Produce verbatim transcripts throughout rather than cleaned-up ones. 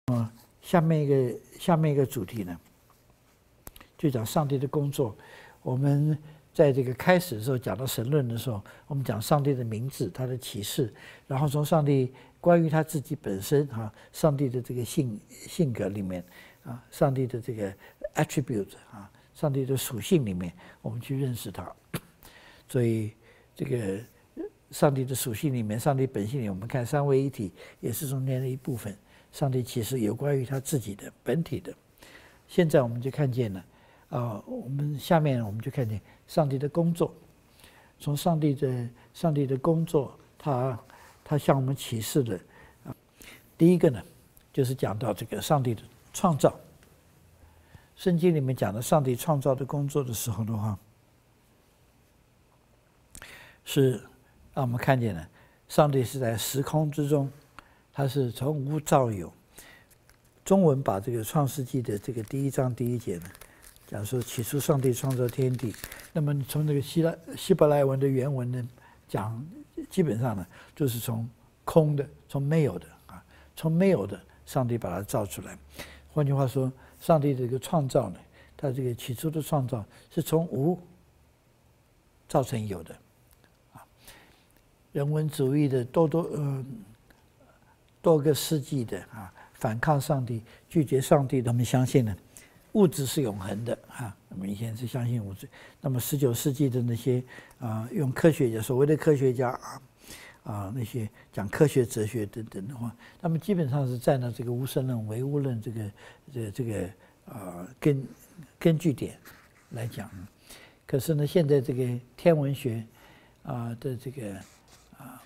啊，下面一个下面一个主题呢，就讲上帝的工作。我们在这个开始的时候讲到神论的时候，我们讲上帝的名字、他的启示，然后从上帝关于他自己本身啊，上帝的这个性性格里面啊，上帝的这个 attribute 啊，上帝的属性里面，我们去认识他。所以这个上帝的属性里面，上帝本性里，我们看三位一体也是中间的一部分。上帝其实有关于他自己的本体的。现在我们就看见了，啊、呃，我们下面我们就看见上帝的工作。从上帝的上帝的工作，他他向我们启示的啊，第一个呢，就是讲到这个上帝的创造。圣经里面讲的上帝创造的工作的时候的话，是让我们看见了，上帝是在时空之中。它是从无造有。中文把这个创世纪的这个第一章第一节呢，讲说起初上帝创造天地。那么从这个希腊希伯来文的原文呢，讲基本上呢就是从空的，从没有的啊，从没有的上帝把它造出来。换句话说，上帝这个创造呢，他这个起初的创造是从无造成有的啊。人文主义的多多呃。多个世纪的啊，反抗上帝、拒绝上帝的，我们相信呢，物质是永恒的啊。我们以前是相信物质。那么十九世纪的那些啊，用科学家所谓的科学家啊啊那些讲科学哲学等等的话，他们基本上是站在这个无神论、唯物论这个这个、这个啊根根据点来讲。可是呢，现在这个天文学啊的这个啊。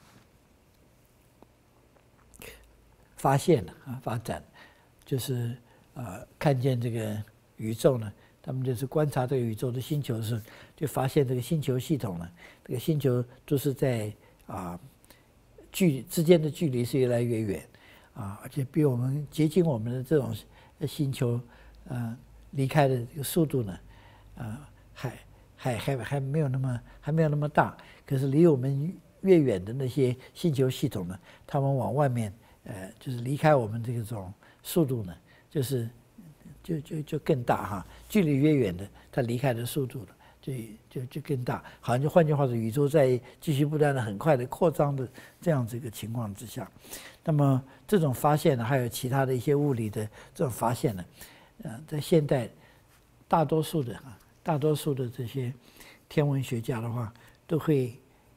发现了啊，发展就是呃，看见这个宇宙呢，他们就是观察这个宇宙的星球的时候，就发现这个星球系统呢，这个星球都是在啊距之间的距离是越来越远啊，而且比我们接近我们的这种星球，呃，离开的这个速度呢，啊，还还还还没有那么还没有那么大，可是离我们越远的那些星球系统呢，他们往外面。呃，就是离开我们这种速度呢，就是就就就更大哈。距离越远的，它离开的速度呢，就就就更大。好像就换句话说，宇宙在继续不断的很快的扩张的这样子一个情况之下，那么这种发现呢，还有其他的一些物理的这种发现呢，呃，在现代大多数的啊，大多数的这些天文学家的话，都会。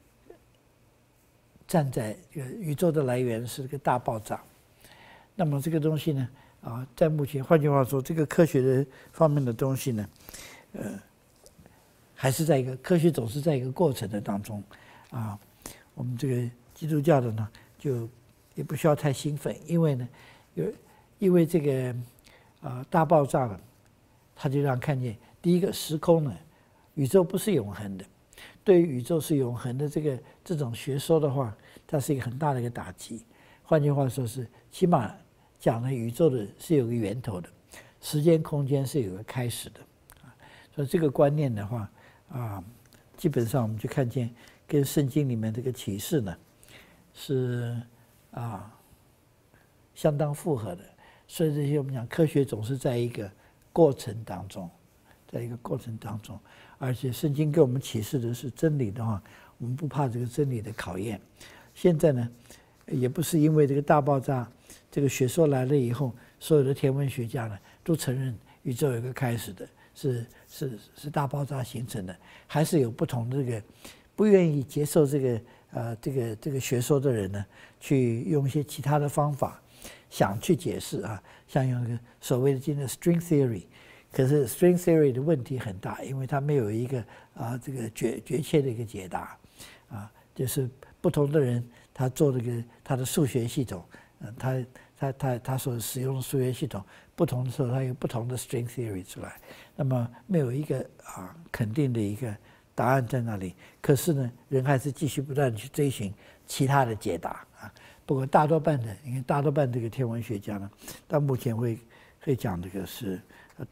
站在这个宇宙的来源是个大爆炸，那么这个东西呢，啊，在目前，换句话说，这个科学的方面的东西呢，呃，还是在一个科学总是在一个过程的当中，啊，我们这个基督教的呢，就也不需要太兴奋，因为呢，有因为这个啊大爆炸了，它就让看见第一个时空呢，宇宙不是永恒的。对于宇宙是永恒的这个这种学说的话，它是一个很大的一个打击。换句话说是，起码讲了宇宙的是有个源头的，时间空间是有个开始的，啊，所以这个观念的话，啊，基本上我们就看见跟圣经里面这个启示呢，是啊相当符合的。所以这些我们讲科学总是在一个过程当中，在一个过程当中。而且圣经给我们启示的是真理的话，我们不怕这个真理的考验。现在呢，也不是因为这个大爆炸，这个学说来了以后，所有的天文学家呢都承认宇宙有个开始的，是是是大爆炸形成的，还是有不同的这个不愿意接受这个呃这个这个学说的人呢，去用一些其他的方法想去解释啊，像用那个所谓的今天的 string theory。可是 string theory 的问题很大，因为它没有一个啊这个确确切的一个解答，啊，就是不同的人他做这个他的数学系统，嗯，他他他他所使用的数学系统不同的时候，他有不同的 string theory 出来，那么没有一个啊肯定的一个答案在那里。可是呢，人还是继续不断的去追寻其他的解答啊。不过大多半的，因为大多半这个天文学家呢，到目前会会讲这个是。呃，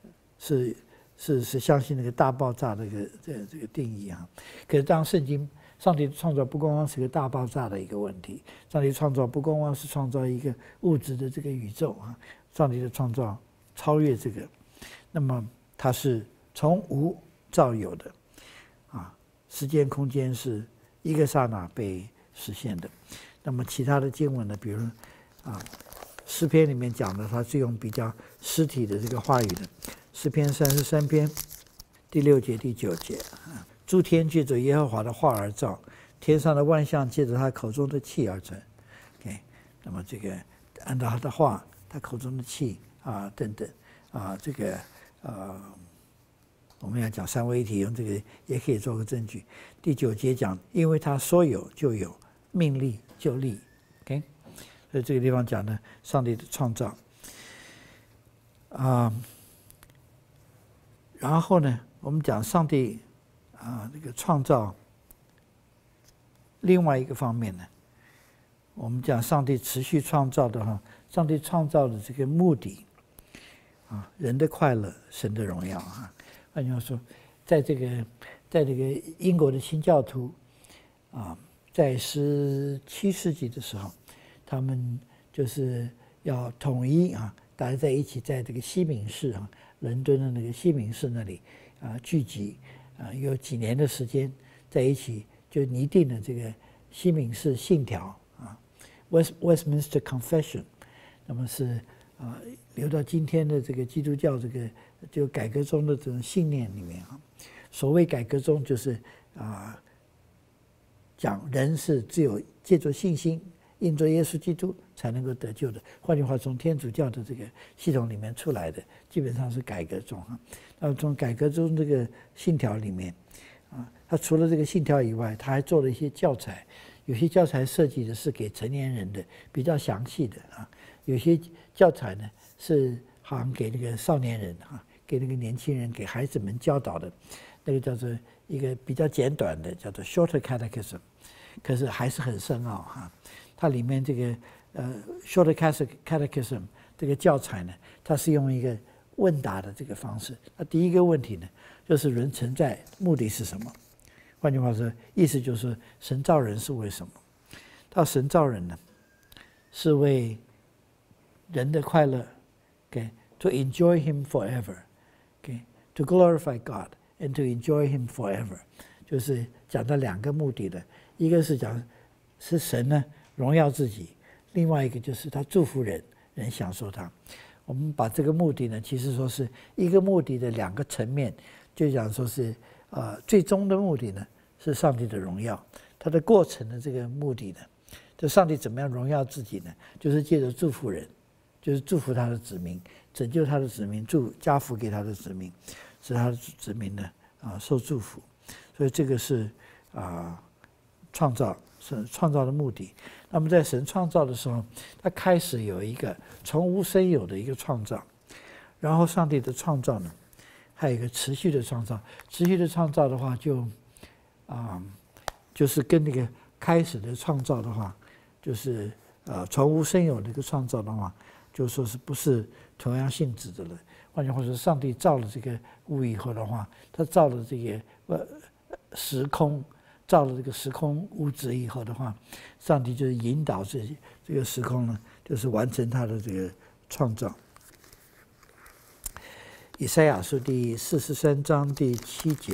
是是是相信那个大爆炸这个这这个定义啊。可是当圣经上帝创造不光光是个大爆炸的一个问题，上帝创造不光光是创造一个物质的这个宇宙啊，上帝的创造超越这个，那么它是从无造有的啊，时间空间是一个刹那被实现的。那么其他的经文呢，比如啊，诗篇里面讲的，它是用比较实体的这个话语的。诗篇三十三篇第六节、第九节啊，诸天借着耶和华的话而造，天上的万象借着他口中的气而成。OK， 那么这个按照他的话，他口中的气啊等等啊，这个呃，我们要讲三位一体，用这个也可以做个证据。第九节讲，因为他说有就有，命立就立。OK， 所以这个地方讲的上帝的创造啊。然后呢，我们讲上帝啊，这个创造。另外一个方面呢，我们讲上帝持续创造的哈，上帝创造的这个目的啊，人的快乐，神的荣耀啊。换句话说，在这个在这个英国的清教徒啊，在十七世纪的时候，他们就是要统一啊，大家在一起，在这个西敏寺啊，伦敦的那个西敏寺那里啊聚集啊，有几年的时间在一起，就拟定了这个西敏寺信条啊 ，West Westminster Confession， 那么是啊留到今天的这个基督教这个就改革中的这种信念里面啊。所谓改革中，就是啊讲人是只有借助信心印着耶稣基督才能够得救的。换句话，从天主教的这个系统里面出来的，基本上是改革中啊。那么从改革中这个信条里面啊，他除了这个信条以外，他还做了一些教材。有些教材设计的是给成年人的，比较详细的啊；有些教材呢是好像给那个少年人啊，给那个年轻人、给孩子们教导的。那个叫做一个比较简短的，叫做 Shorter Catechism， 可是还是很深奥哈。它里面这个呃 Shorter Catechism 这个教材呢，它是用一个问答的这个方式。那第一个问题呢，就是人存在目的是什么？换句话说，意思就是神造人是为什么？到神造人呢，是为人的快乐 ，OK， to enjoy Him forever，OK， to glorify God。And to enjoy Him forever， 就是讲到两个目的的，一个是讲是神呢荣耀自己，另外一个就是他祝福人，人享受他。我们把这个目的呢，其实说是一个目的的两个层面，就讲说是呃最终的目的呢是上帝的荣耀，它的过程的这个目的呢，就上帝怎么样荣耀自己呢？就是借着祝福人，就是祝福他的子民，拯救他的子民，祝加福给他的子民。使他的子民呢啊受祝福，所以这个是啊创造是创造的目的。那么在神创造的时候，他开始有一个从无生有的一个创造，然后上帝的创造呢，还有一个持续的创造。持续的创造的话就，就啊就是跟那个开始的创造的话，就是呃从无生有的一个创造的话，就说是不是同样性质的了。换句话说，上帝造了这个物以后的话，他造了这个呃时空，造了这个时空物质以后的话，上帝就是引导这这个时空呢，就是完成他的这个创造。以赛亚书第四十三章第七节，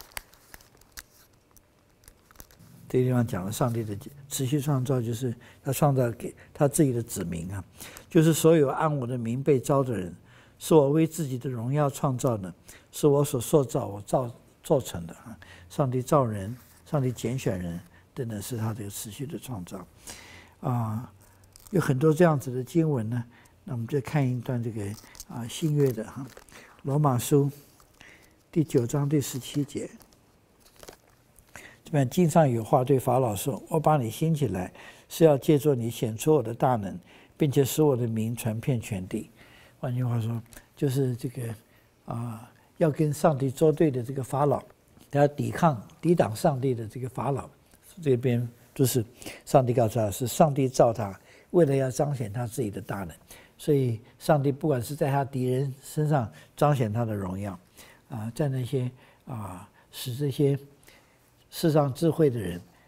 这个地方讲了上帝的持续创造，就是他创造给他自己的子民啊，就是所有按我的名被招的人。是我为自己的荣耀创造的，是我所塑造、我造做成的啊！上帝造人，上帝拣选人，等等，是他这个持续的创造啊。有很多这样子的经文呢，那我们就看一段这个啊新约的哈，罗马书第九章第十七节，这边经上有话对法老说：“我把你兴起来，是要借助你显出我的大能，并且使我的名传遍全地。”换句话说，就是这个啊，要跟上帝作对的这个法老，他要抵抗、抵挡上帝的这个法老，这边就是上帝告诉他，是上帝造他，为了要彰显他自己的大能，所以上帝不管是在他敌人身上彰显他的荣耀，啊，在那些啊使这些世上智慧的人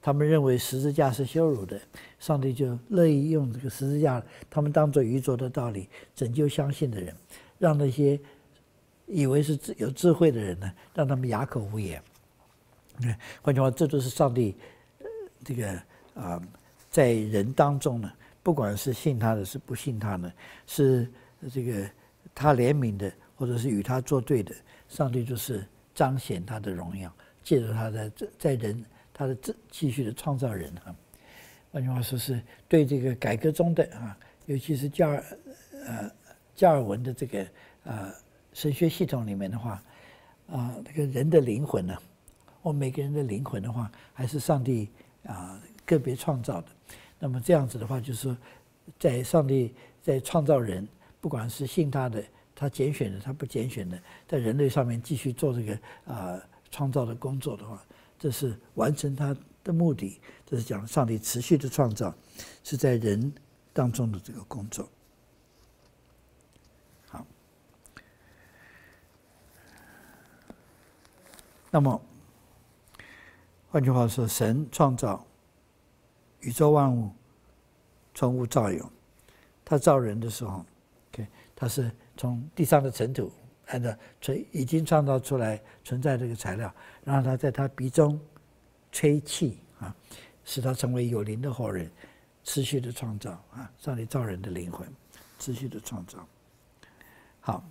他们认为十字架是羞辱的，上帝就乐意用这个十字架，他们当作愚拙的道理拯救相信的人，让那些以为是有智慧的人呢，让他们哑口无言。换句话，这都是上帝这个啊、呃，在人当中呢，不管是信他的，是不信他的，是这个他怜悯的，或者是与他作对的，上帝就是彰显他的荣耀，借着他的在人他的继续的创造人啊。换句话说，是对这个改革中的啊，尤其是加尔呃加尔文的这个呃神学系统里面的话，啊，这个人的灵魂呢、啊，我们每个人的灵魂的话，还是上帝啊个别创造的。那么这样子的话，就是说，在上帝在创造人，不管是信他的，他拣选的，他不拣选的，在人类上面继续做这个啊创造的工作的话，这是完成他的目的。这是讲上帝持续的创造，是在人当中的这个工作。好，那么换句话说，神创造宇宙万物，从无造有。他造人的时候 ，OK， 他是从地上的尘土，按照吹已经创造出来存在这个材料，然后他在他鼻中吹气啊，使他成为有灵的活人，持续的创造啊，上帝造人的灵魂，持续的创造。好，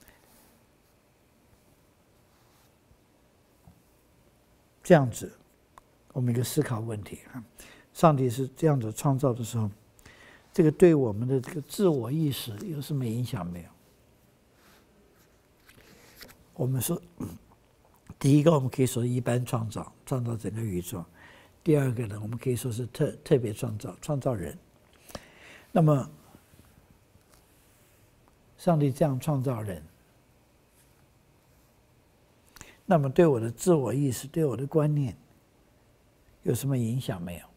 这样子，我们一个思考问题啊，上帝是这样子创造的时候，这个对我们的这个自我意识有什么影响没有？我们说，第一个我们可以说一般创造，创造整个宇宙；第二个呢，我们可以说是特特别创造，创造人。那么，上帝这样创造人，那么对我的自我意识、对我的观念有什么影响没有？